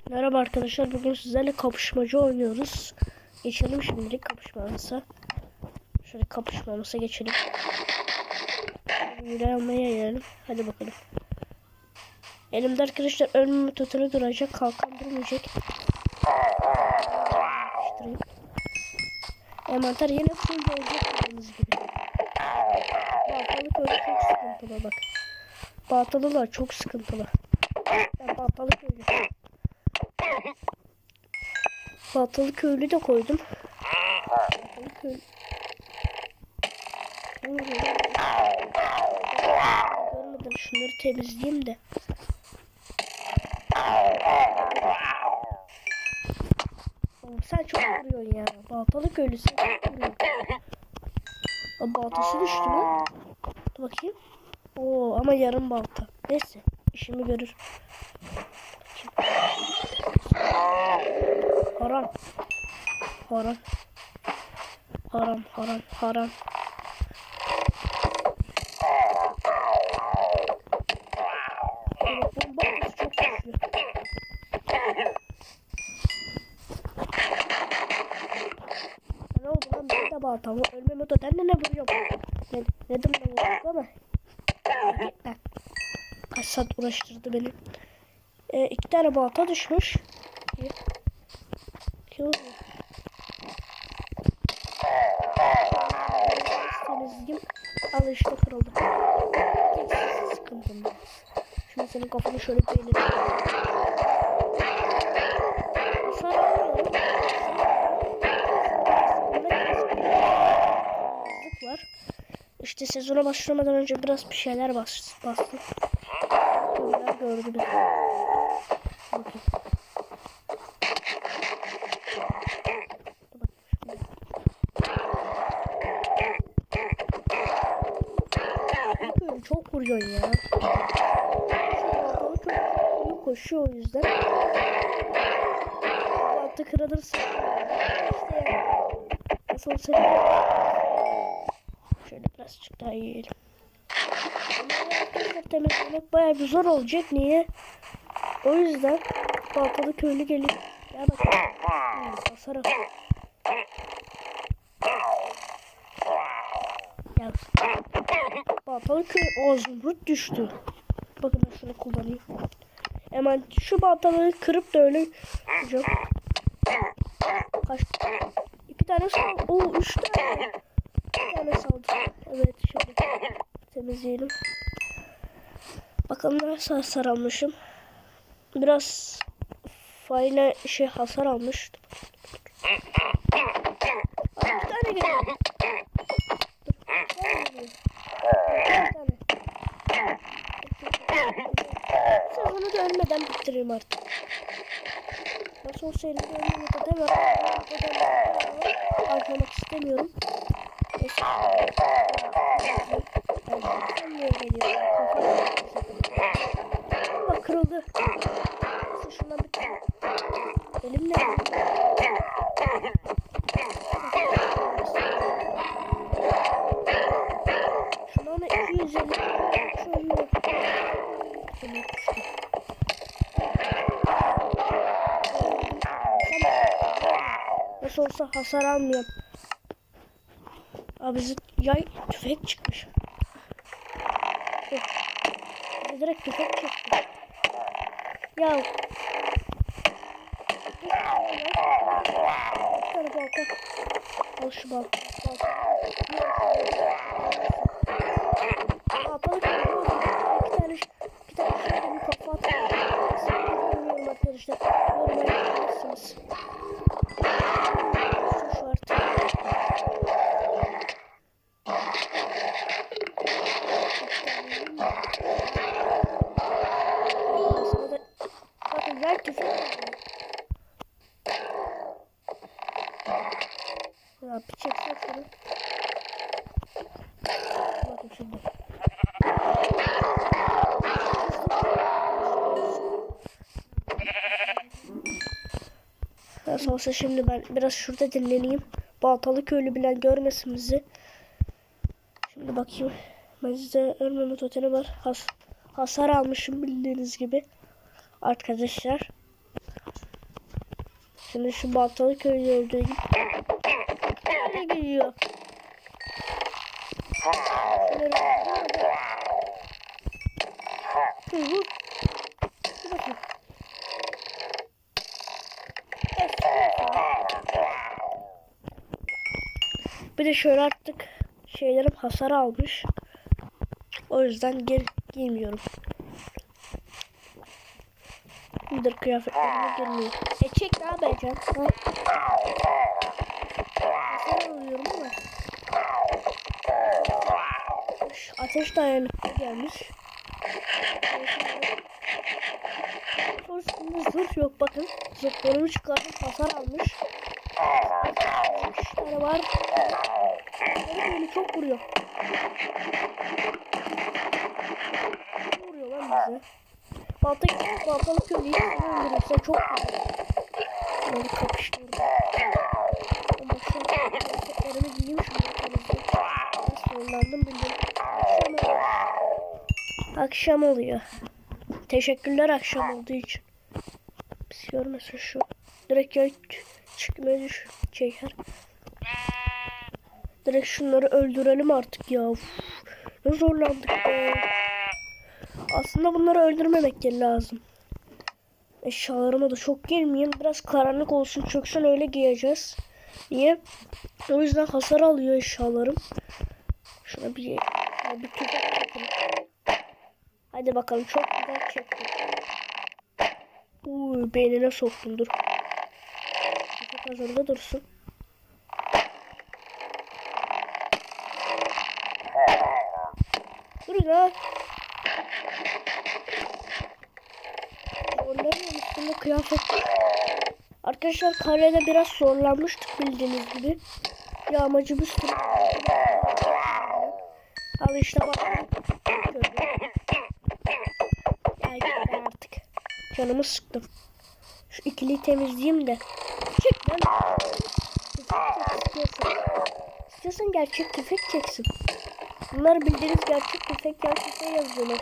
Merhaba arkadaşlar, bugün sizlerle kapışmacı oynuyoruz. Geçelim şimdilik kapışmamıza. Şöyle kapışmamıza geçelim. Yürüyemeye gelelim. Hadi bakalım. Elimde arkadaşlar ölmeme totali duracak. Kalkan durmayacak. Envanter yine full olacak dediğiniz gibi. Baltalık öyle çok sıkıntılı bak. Baltalılar çok sıkıntılı. Ben baltalık öyle. Baltalı köylü de koydum. Baltalı köylü. Görmedim, şunları temizleyeyim de. Oğlum sen çok vuruyorsun ya. Baltalı köylü sen çok vuruyorsun. Baltası düştü lan. Dur bakayım. Oo ama yarım balta. Neyse işimi görür. Haram. Haram. Haram, haram, haram. Bomba çok güçlü. Ne oldu lan, ben de baltamı ölmeme totemle ne vuruyorum? Nedim de vurduk ama. Kaç saat uğraştırdı beni. İki tane balta düşmüş. İki oldu. Temizleyeyim. Al işte kırıldı. Sıkıntım. Şimdi senin kafanı şöyle beğenelim. Var. İşte sezona başlamadan önce biraz bir şeyler bastım. Bunlar gördünüz. Bakın. Çok vuruyorsun ya. Çok koşuyor o yüzden. Balta kırılırsa. İşte nasıl olsa şöyle birazcık daha yiyelim. Temizlemek bayağı bir zor olacak. Niye? O yüzden baltalı köylü geliyor. Ya bak. Hasara. Ya. Baltalı köylü zümrüt düştü. Bakın ben şunu kullanayım. Hemen şu baltaları kırıp da öyle yapacağım. Kaç? İki tane saldı. Oo, üç tane. Bir tane saldı. Evet, şöyle temizleyelim. Bakalım nasıl hasar almışım. Biraz fayla hasar almıştım. Bir tane geliyor. Sezonu da ölmeden bitireyim artık. Nasıl olsa elimde ölmeme totem var. Harcamak istemiyorum. Bak kırıldı. Şundan bir elimle. Şundan 250 şöyle. Nasıl olsa hasar almıyorum. Abi bize yay tüfek çıkmış. Bize direkt tüfek çıktı. Ya. Bir tane balta. Al şu balta. Baltalık iki tane şöyle bir kafa atıyor. Bilmiyorum arkadaşlar. Yoruma yazabilirsiniz. Şu artık. Bakın yay tüfek. Ya bir çeksek şunu. Bakın şimdi. Nasıl olsa şimdi ben biraz şurada dinleneyim. Baltalı köylü bilen görmesin bizi. Şimdi bakayım. Ben size ölmeme totemi var. Hasar almışım bildiğiniz gibi. Arkadaşlar. Şimdi şu baltalı köylü öldüreyim. Nereye gidiyor? Vur. Dur bakayım. Bir de şöyle artık şeylerim hasar almış. O yüzden geri giymiyorum. Bir kıyafetlerime girmiyor. Çek ne yapacağım? Hasar alıyorum ama. Ateş dayanıklı gelmiş. Üstünde zırh yok bakın. Zırhlarımı çıkartıp hasar almış. 3 tane var. Beni çok vuruyor. Vuruyor lan bize. Baltalı köylüyü öldürürse çok vuruyor. Böyle kapıştırdım. Ama şu an kıyafetlerimi giyeyim şunu. Sonlandım bildim. Akşam oluyor. Teşekkürler akşam olduğu için. Biz görmesin şu. Direkt ya çıkmaya düş. Çeker. Direkt şunları öldürelim artık ya. Uf, ne zorlandık be. Aslında bunları öldürmemek lazım. Eşyalarıma da çok girmeyeyim. Biraz karanlık olsun. Çöksün öyle giyeceğiz. Niye? O yüzden hasar alıyor eşyalarım. Şuna bir tüfek çekelim. Hadi bakalım çok güzel çektim. Beynine soktum dur. Tüfek hazırda dursun. Dur ya. Zorlanıyorum üstünde kıyafet. Arkadaşlar karede biraz zorlanmıştık bildiğiniz gibi. Yağmacımız al işte bak. Gel artık. Canımı sıktım. Şu ikiliyi temizleyeyim de. Çek lan. İstiyorsan gerçek tüfek çeksin. Bunlar bildiğiniz gerçek tüfek gerçekten yazıyorlar.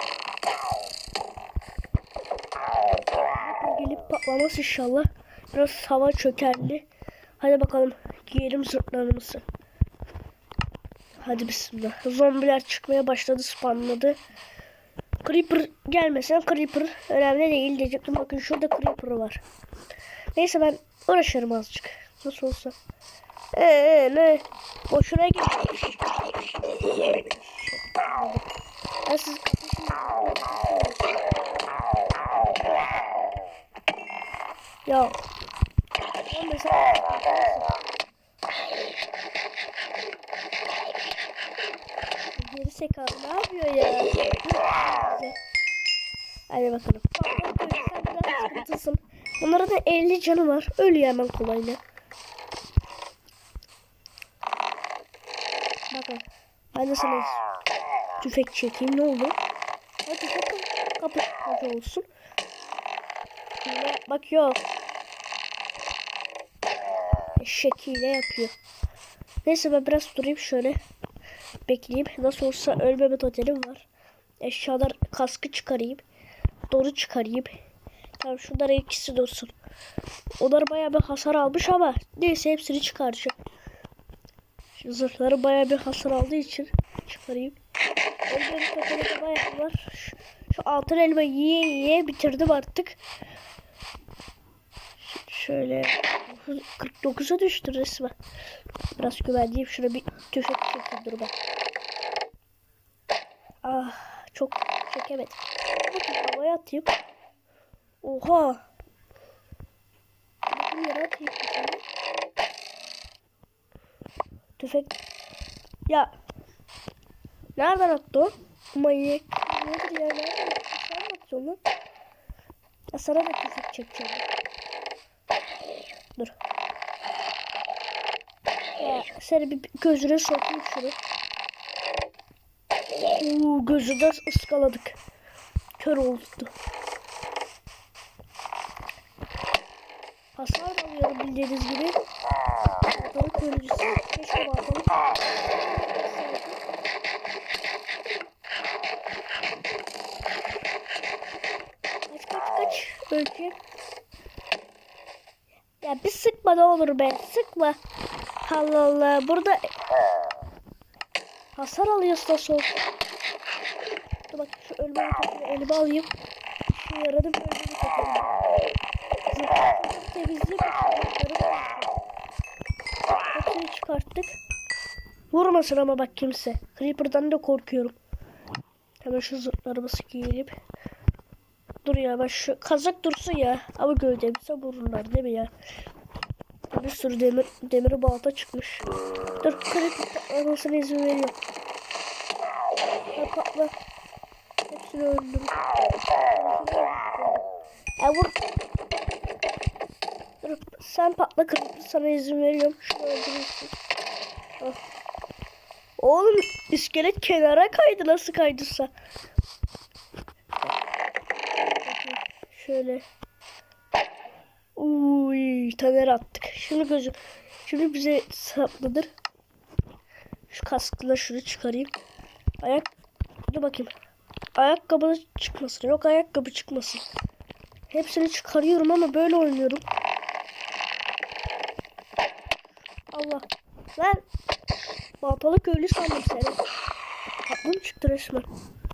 Gelip patlamaz inşallah. Biraz hava çökerli. Hadi bakalım giyelim zırhlarımızı. Hadi bismillah. Zombiler çıkmaya başladı, spamladı. Creeper gelmesen Creeper önemli değil diyecektim. Bakın şurada Creeper var. Neyse ben uğraşırım azıcık. Nasıl olsa. Ne? Boşuna gidiyor. Ya siz ya. Ben mesela geri sekalı ne yapıyor ya? Hadi bakalım. Sen biraz sıkıntısın. Bunlara da 50 canı var. Ölüyor hemen kolayla. Bakın. Ben de sana tüfek çekeyim. Ne oldu? Hadi tüfek kapı olsun. Bak yok. Şekilde yapıyor. Neyse ben biraz durayım şöyle. Bekleyeyim. Nasıl olsa ölmeme totelim var. Eşyalar kaskı çıkarayım. Doğru çıkarayım. Tamam şunlara ikisi dursun. Onlar bayağı bir hasar almış ama neyse hepsini çıkaracağım. Şu zırhları bayağı bir hasar aldığı için çıkarayım. Ölmeme toteli de bayağı var. Şu altın elma yiye bitirdim artık. Şöyle 49'a düştü resmen. Biraz güvenleyeyim. Şuna bir tüfek çekeyim dur ben. Ah çok çekemedim. Bakın havaya atayım. Oha. Bakın yere atayım. Tüfek. Ya. Nereden attı o? Manyak. Nedir ya? Nereden attı? Sen mi atıyorsun lan? Ya sana da tüfek çekeceğim. Dur. Ya seni bir gözüne sokayım şunu. Gözünden ıskaladık. Kör oldu. Hasar alıyorum bildiğiniz gibi. Baltalı körücüsü. Keşke baltalı. Kaç. Öleceğim. Ya bir sıkma ne olur be. Sıkma. Allah Allah. Burada hasar alıyorsun nasıl olsun. Dur bak şu ölme motorunu elime alayım. Şu yaradım öldüğünü satalım. Zırhlı temizliği hepsini çıkarttık. Vurmasın ama bak kimse. Creeper'dan da korkuyorum. Hemen şu zırhlarımızı giyelim. Dur ya bak şu kazak dursun ya. Ama gövdemize vururlar değil mi ya? Bir sürü demiri balta çıkmış. Dur Creeper olmasına izin veriyorum. Patla. Hepsini öldürün. Vur. Dur sen patla Creeper sana izin veriyorum. Şunu öldürürsün. Oğlum iskelet kenara kaydı nasıl kaydırsa. Şöyle. Uy, taner attık. Şimdi bize saplıdır. Şu kaskla şunu çıkarayım. Dur bakayım. Ayakkabı çıkmasın. Yok ayakkabı çıkmasın. Hepsini çıkarıyorum ama böyle oynuyorum. Allah. Ben baltalı köylü sandım seni. Aklım çıktı resmen.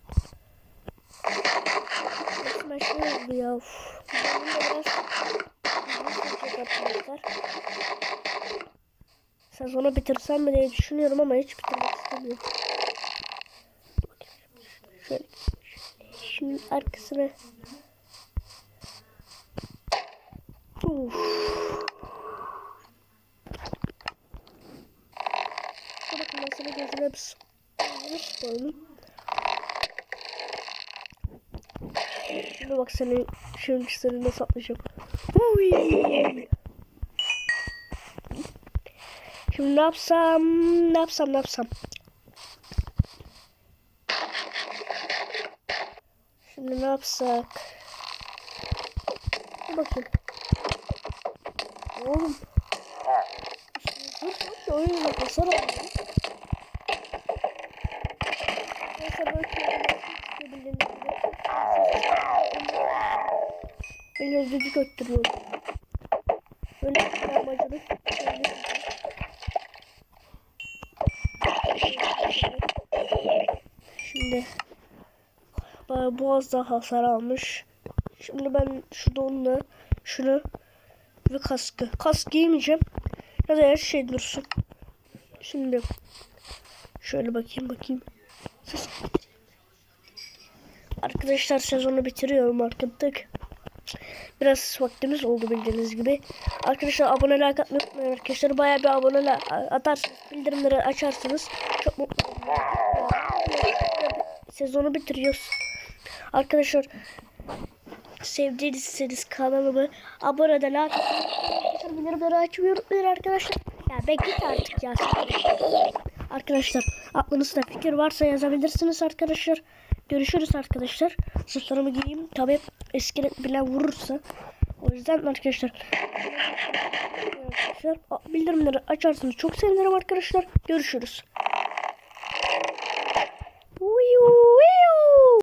Resmen şey oldu ya. Uf. Benim de biraz arkadaşlar. Sezonu bitirsem mi diye düşünüyorum ama hiç bitirmek istemiyorum. Şöyle. Şimdi arkasına. Uf. Bakın ben sana gözüne bir sıkıyorum. Şimdi bak senin şimdi nasıl atlayacağım. Şimdi ne yapsam? Şimdi ne yapsak? Dur bakayım. Oğlum. Dur oyuna basar oğlum. Neyse ben gözlücük öttürüyorum. Böyle amacını şimdi boğazda hasar almış. Şimdi ben şu donla şunu ve kask giymeyeceğim. Ya da her şey dursun. Şimdi şöyle bakayım. Arkadaşlar sezonu bitiriyorum artık. Biraz vaktimiz oldu bildiğiniz gibi. Arkadaşlar abone like atmayı unutmayın arkadaşlar. Bayağı bir abone atarsınız. Bildirimleri açarsınız. Çok mutlu olurum. Sezonu bitiriyoruz. Arkadaşlar sevdiyseniz kanalımı abone de like atmayı bildirimleri açmayı unutmayın arkadaşlar. Ya be git artık ya. Arkadaşlar aklınızda fikir varsa yazabilirsiniz arkadaşlar. Görüşürüz arkadaşlar. Sırtlarımı giyeyim. Tabi iskelet bile vurursa. O yüzden arkadaşlar bildirimleri açarsanız çok sevinirim arkadaşlar. Görüşürüz.